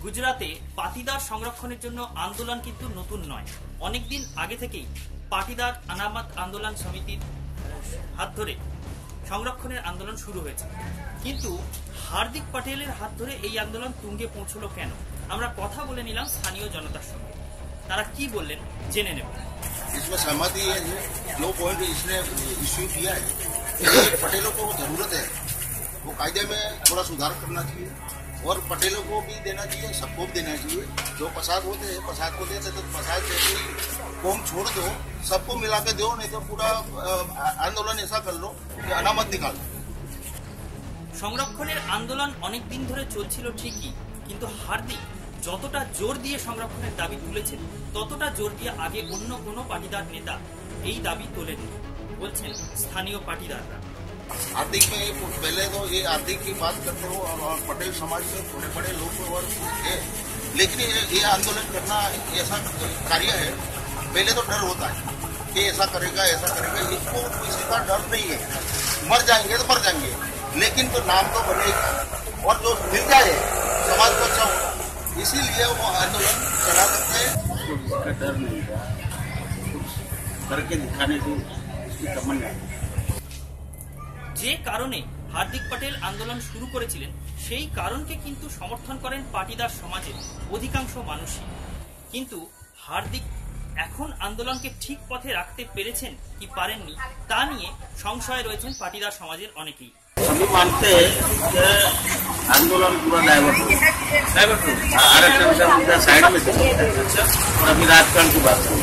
গুজরাতে পাটিদার সংরক্ষণের জন্য আন্দোলন কিন্তু নতুন নয়। অনেকদিন আগে থেকেই পাটিদার অনামত আন্দোলন সমিতির হাত ধরে সংরক্ষণের আন্দোলন শুরু হয়েছে। কিন্তু হার্দিক পটেলের হাত ধরে এই আন্দোলন তুঙ্গে পৌঁছলো কেন? আমরা কথা বলে নিলাম স্থানীয় জনতার সঙ্গে। তারা কি বললেন জেনে নেব। इसमें सहमति है, जो पॉइंट इसने इश्यू किया है, पटेलों को जरूरत है, वो कायदे में थोड़ा सुधार करना चाहिए और पटेलों को भी देना चाहिए, सबको भी देना चाहिए। जो प्रसाद होते हैं प्रसाद को देते तो प्रसाद से कौम छोड़ दो, सबको मिला के दो, नहीं तो पूरा आंदोलन ऐसा कर लो कि अनामत निकाल दो। সংরক্ষণের আন্দোলন অনেক দিন ধরে চলছিল ঠিকই, কিন্তু হার্দিক যতটা জোর দিয়ে সংরক্ষণের দাবি তুলেছেন ততটা জোর দিয়ে আগে অন্য কোনো পাটিদার নেতা এই দাবি তোলেননি, বলছেন স্থানীয় পাটিদাররা। हार्दिक में पहले तो ये हार्दिक की बात करते हो और पटेल समाज में थोड़े बड़े लोग और है, लेकिन ये आंदोलन करना ऐसा कार्य है, पहले तो डर होता है कि ऐसा करेगा। इसको किसी का डर नहीं है, मर जाएंगे तो मर जाएंगे, लेकिन तो नाम तो बनेगा और जो मिल जाए समाज को अच्छा होगा, इसीलिए वो आंदोलन चला सकते हैं। इसका डर नहीं था, करके दिखाने की इसकी तमन्ना। যে কারণে হার্দিক পটেল আন্দোলন শুরু করেছিলেন সেই কারণকে কিন্তু সমর্থন করেন পাটিদার সমাজের অধিকাংশ মানুষই। কিন্তু হার্দিক এখন আন্দোলনকে ঠিক পথে রাখতে পেরেছেন কি পারেননি তা নিয়ে সংশয়ে রয়েছেন পাটিদার সমাজের অনেকেই। सभी मानते हैं कि आंदोलन पूरा डाइवर्ट हो, आरक्षण का मुद्दा साइड में चल रहा है और अभी राजकारण की बात है।